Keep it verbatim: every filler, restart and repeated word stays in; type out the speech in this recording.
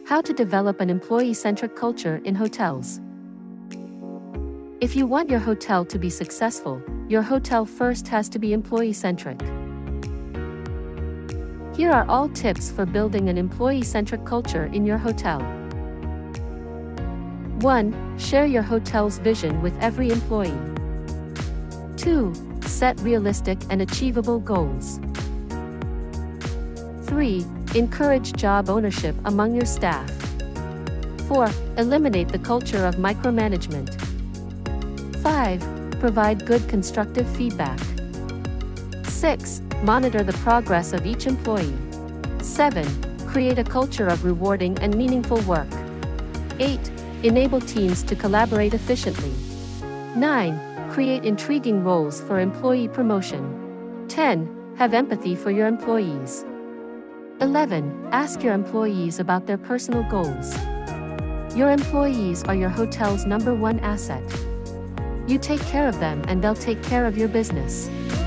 How to develop an employee-centric culture in hotels. If you want your hotel to be successful, your hotel first has to be employee-centric. Here are all tips for building an employee-centric culture in your hotel. one. Share your hotel's vision with every employee. two. Set realistic and achievable goals. three. Encourage job ownership among your staff. four. Eliminate the culture of micromanagement. five. Provide good constructive feedback. six. Monitor the progress of each employee. seven. Create a culture of rewarding and meaningful work. eight. Enable teams to collaborate efficiently. nine. Create intriguing roles for employee promotion. ten. Have empathy for your employees. eleven. Ask your employees about their personal goals. Your employees are your hotel's number one asset. You take care of them and they'll take care of your business.